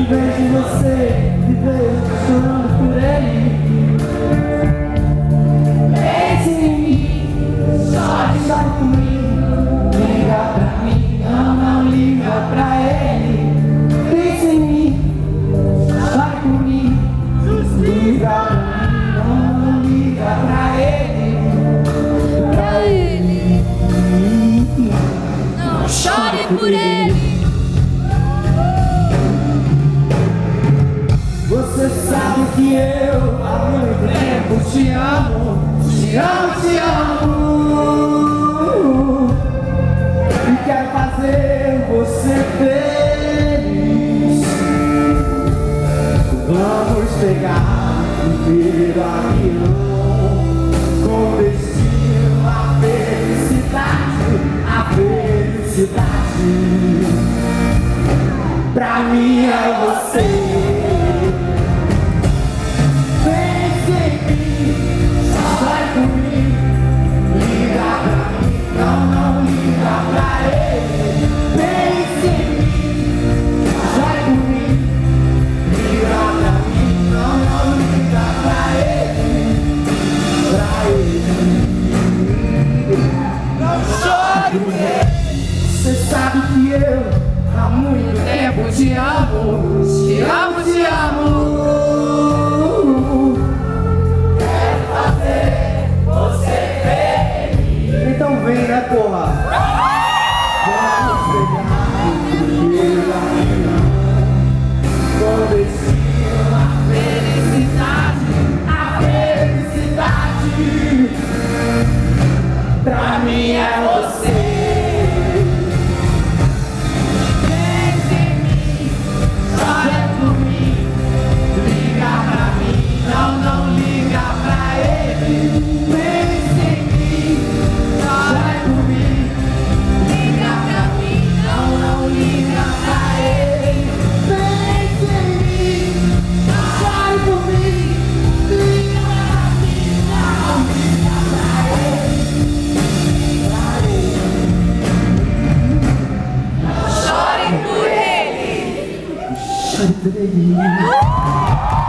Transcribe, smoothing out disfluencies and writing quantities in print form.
vez de você viver chorando por ele, pense em mim, chore comigo, liga pra mim, não liga pra ele. Pense em mim, chore comigo, liga pra mim, não liga pra ele. Não chore por ele. Você sabe que eu há muito tempo te amo, te amo, te amo, e quero fazer você feliz. Vamos pegar o primeiro avião com destino à felicidade, a felicidade. Pra mim é você. Você sabe que eu há muito tempo te amo, te amo, te amo. Quero fazer você feliz. Então vem, né, porra? Vamos pegar o primeiro avião com destino à felicidade, a felicidade. Pra mim é você. Chore por ele.